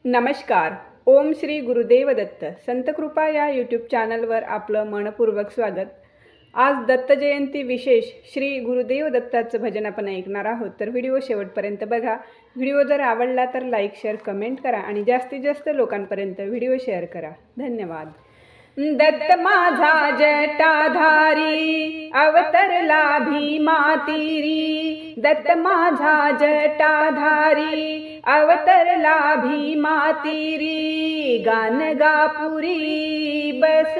नमस्कार. ओम श्री गुरुदेव दत्त. संतकृपा या यूट्यूब चॅनलवर आपलं मनपूर्वक स्वागत. आज दत्त जयंती विशेष श्री गुरुदेव दत्ताचं भजन आपण ऐकणार आहोत. तर व्हिडिओ शेवटपर्यंत बघा. व्हिडिओ जर आवडला तर लाईक, शेअर, कमेंट करा आणि जास्तीत जास्त लोकांपर्यंत व्हिडिओ शेअर करा. धन्यवाद. दत्त माझा जटाधारी अवतरला भीमा तीरी. दत्त माझा जटाधारी अवतरला भीमा तीरी. गानगापुरी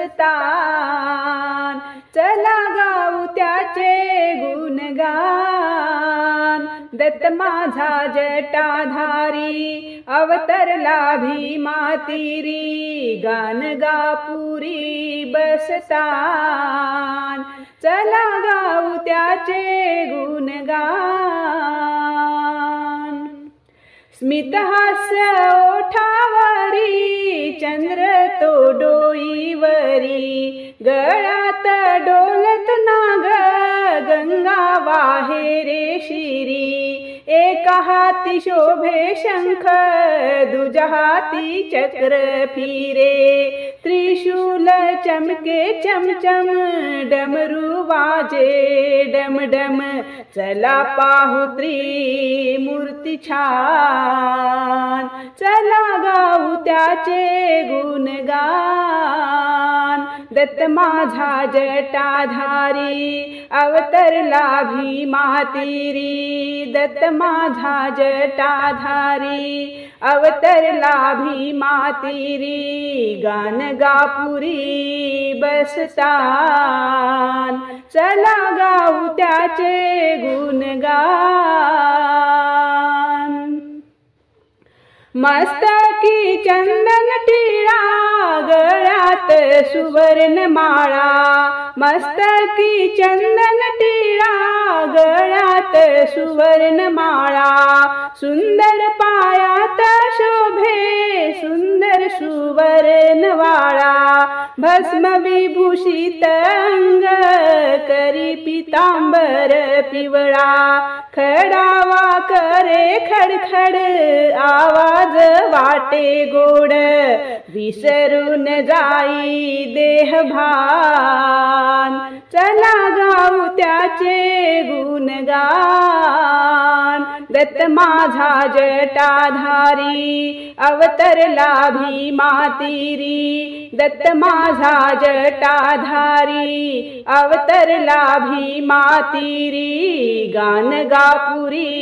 बसतान चला गाऊ त्याचे गुणगान. दत्त माझा जटाधारी अवतरला भीमा तीरी. गानगापुरी बसतान चला गाऊ त्याचे गुणगान. स्मितहास्य ओठावरी चंद्र तो डोईवरी. गळ्यात डोलत नाग गंगा वाहे रे शिरी. एका हाती शोभे शंख दुजा हाती चक्र फिरे. त्रिशूल चमके चमचम डमरू वाजे डमडम. चला पाहू त्रिमूर्ती छान चला गाऊ त्याचे गुणगान. दत्त माझा जटाधारी अवतरला भीमा तीरी. दत्त माझा जटाधारी अवतरला भीमा तीरी. गानगापुरी बसतान चला गाऊ त्याचे गुणगान. मस्तकी चंदन टिळा गळ्यात सुवर्ण माळा. मस्तकी चंदन टिळा गळ्यात सुवर्ण माळा. सुंदर पायात शोभे सुंदर सुवर्ण वाळा. भस्म विभूषित अंग करी पितांबर पिवळा. खडावा करे खडखड आवाज वाटे गोड. विसरून जाई देहभान चला गाऊ त्याचे गुणगान. दत्त माझा जटाधारी अवतरला भीमा तीरी. दत्त माझा जटाधारी अवतरला भीमा तीरी. गानगापुरी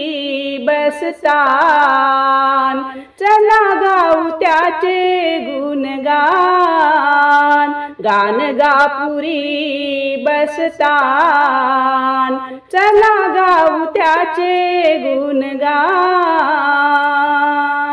बसतान चला गाऊ त्याचे गुणगान. गानगापुरी बसतान चला गाऊ त्याचे गुणगान.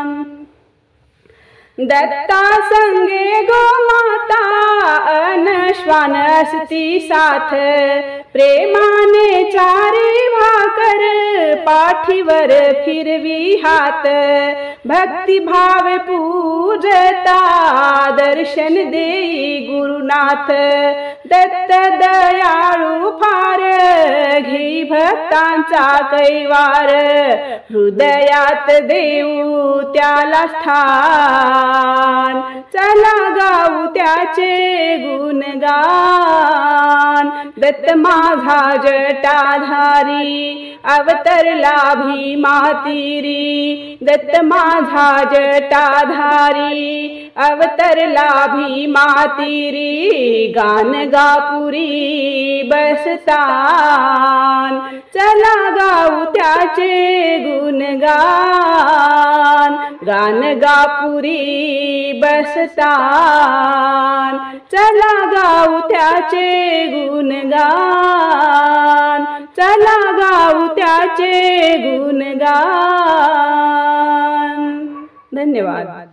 दत्ता संगे गोमाता अन श्वान असती साथ. प्रेमाने चारी भाकर पाठीवर फिरवी हात. भक्तिभाव पूजता दर्शन देई गुरुनाथ. दत्त दयाळू फार घेई भक्तांचा कैवार. हृदयात देऊ त्याला स्थान चला गाऊ त्याचे गुणगान. दत्त माझा जटाधारी अवतरला भीमा तीरी. दत्त माझा जटाधारी अवतरला भीमा तीरी. गानगापुरी बसतान चला गाऊ त्याचे गुणगान. गानगापुरी बसतान चला गाऊ त्याचे गुणगान. चला गाऊ त्याचे गुणगान. धन्यवाद.